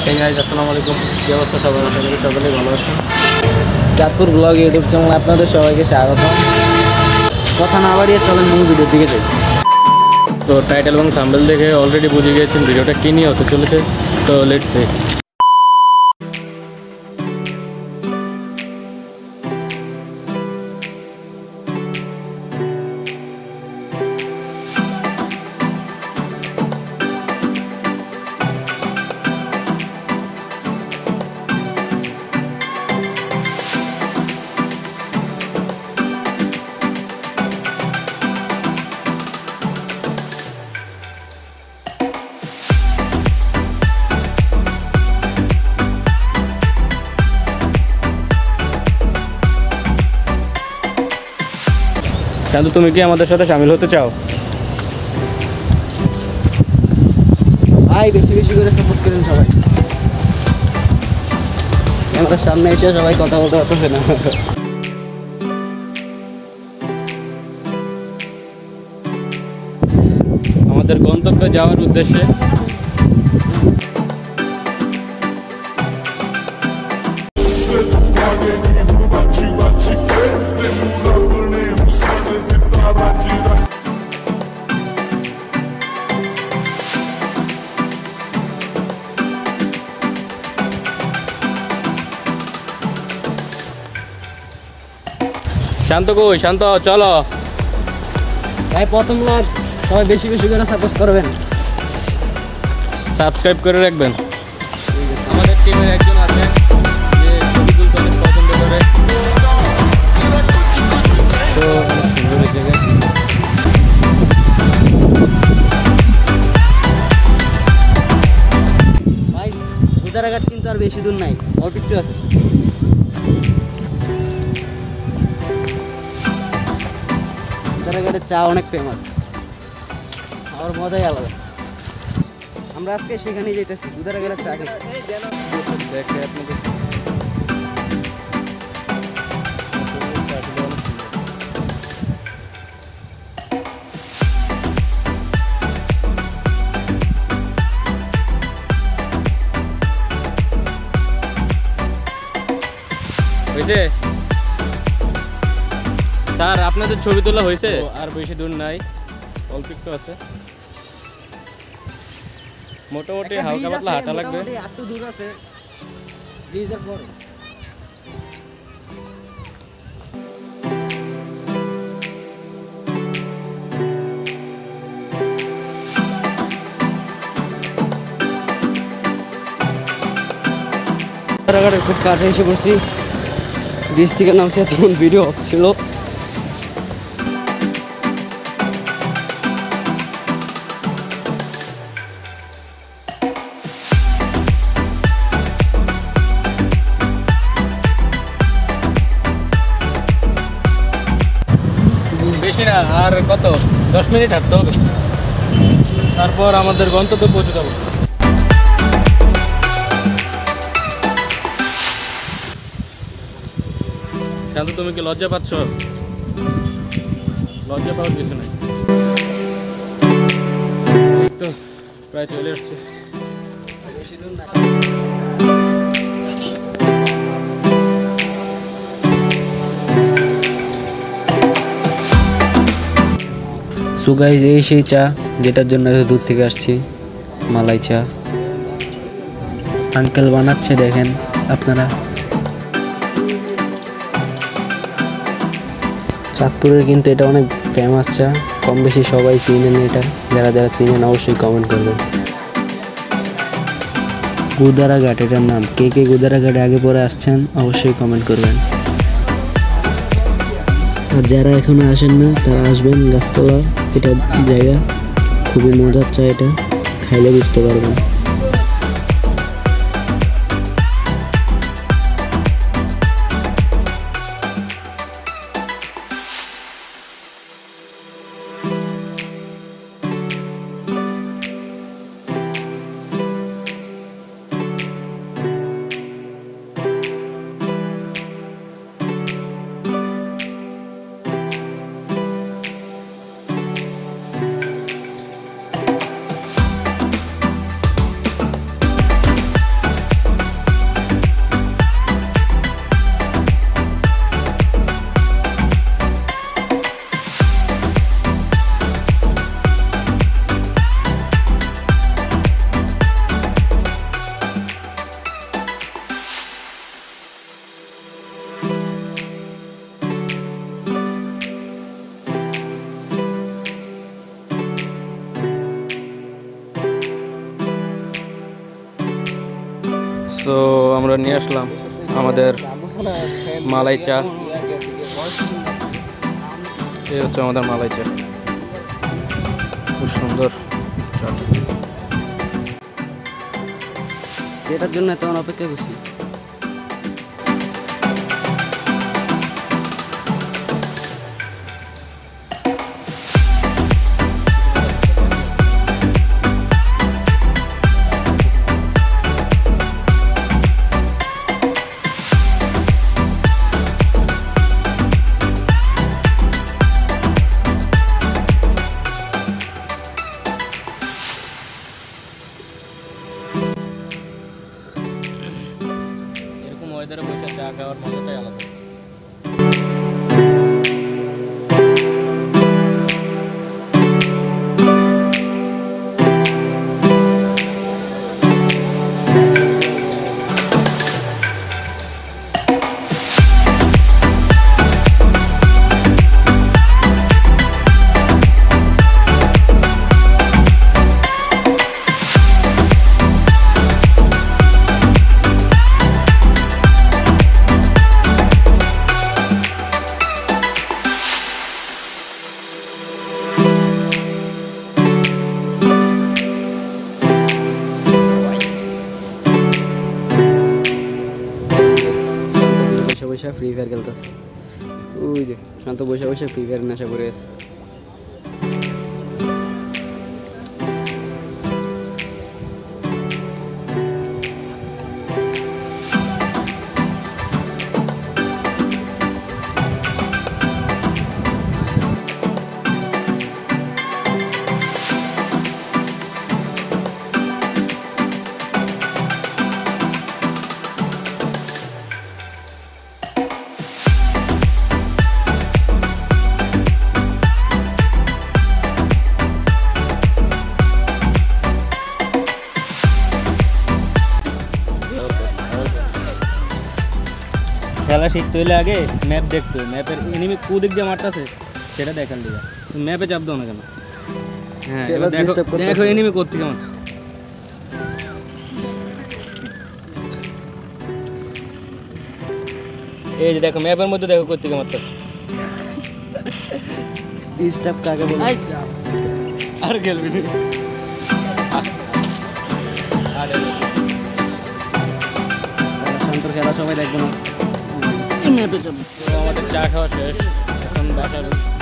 এই গাইস আসসালামু আলাইকুম। কি অবস্থা সবার? আশা করি সকলেই ভালো আছেন। চাঁদপুর ব্লগ ইউটিউব চ্যানেলে আপনাদের সবাইকে স্বাগতম। কথা না বাড়িয়ে চলেন মূল ভিডিওর দিকে যাই। তো টাইটেল এবং থাম্বনেল দেখে অলরেডি বুঝে গিয়েছেন ভিডিওটা কী নিয়ে হতে চলেছে। তো লেটস সি। চান্দু, তুমি কি আমাদের সাথে শামিল হতে চাও? ভাই বেশি বেশি করে সাপোর্ট করেন সবাই। ক্যামেরার সামনে এসে সবাই কথা বলতে পারতেছে না। আমাদের গন্তব্যে যাওয়ার উদ্দেশ্যে শান্ত কই, শান্ত চলো। ভাই প্রথম ব্লগ সবাই বেশি বেশি করে সাপোর্ট করবেন, সাবস্ক্রাইব করে রাখবেন। আমাদের টিমের একজন আছেন যে ছবি তুলতে অনেক পছন্দ করে। তো অনেক সুন্দর এই জায়গায়। ভাই উদারাঘাট কিন্তু আর বেশি দূর নাই, অল্প একটু আছে। উদারাঘাটের চা অনেক ফেমাস, আর মজাই আলাদা। আমরা আজকে সেখানেই যেতেছি উদারাঘাটের চা খেতে। দেখে আপনাদের হয়েছে স্যার, আপনাদের ছবি তোলা হয়েছে? আর বেশি দূর নাই, অল্প একটু আছে। মোটামুটি হালকা পাতলা হাঁটা লাগবে। একটু দূর আছে ব্রিজের পরে। খুব কাছে এসে পড়ছি, ব্রিজ থেকে নামছি, এতক্ষণ ভিডিও ছিল। বেশি না, আর কত 10 মিনিট হাঁটতে হবে, তারপর আমাদের গন্তব্যে পৌঁছে যাবো। কিন্তু তুমি কি লজ্জা পাচ্ছ? লজ্জা পাওয়ার কিছু নাই, তো প্রায় চলে আসছে। সো গাইস, এই সেই চা যেটার জন্য এত দূর থেকে আসছি, মালাই চা। আঙ্কেল বানাচ্ছে, দেখেন আপনারা। চাঁদপুরের কিন্তু এটা অনেক ফেমাস চা, কম বেশি সবাই চিনেন এটা। যারা যারা চিনেন অবশ্যই কমেন্ট করবেন। গুদারাঘাট এটার নাম। কে কে গুদারাঘাটে আগে পরে আসছেন অবশ্যই কমেন্ট করবেন। আর যারা এখনো আসেন না তারা আসবেন। গাছতলা এটা জায়গা, খুবই মজার চা, এটা খাইলে বুঝতে পারবেন। সো আমরা নিয়ে আসলাম আমাদের মালাই চা। এই হচ্ছে আমাদের মালাই চা, খুব সুন্দর চাটা। এটার জন্য এত অপেক্ষা করছি। এরকম ওয়েদারে বসে চা খাওয়ার মজাটাই আলাদা। বৈশা ফ্রি ফায়ার খেলতেছে। ওই যে শান্ত বৈশা বৈশা ফ্রি ফায়ার নেশা করে আছে। খেলা শিখতে হইলে আগে ম্যাপ দেখতে হবে, ম্যাপের এনিমি কু দিক দিয়ে মারতেছে সেটা দেখার লিগা। তুমি ম্যাপে চাপ দাও না কেন? হ্যাঁ এবার দেখো দেখো এনিমি কোত্থেকে মারছে। এই যে দেখো ম্যাপের মধ্যে দেখো কোত্থেকে মারতেছে। স্টেপ কাকে বলে? আর খেলবি না। শান্তর খেলা সবাই দেখবো না। ম্যাপে চাপ। আমাদের চা খাওয়া শেষ, এখন বাসার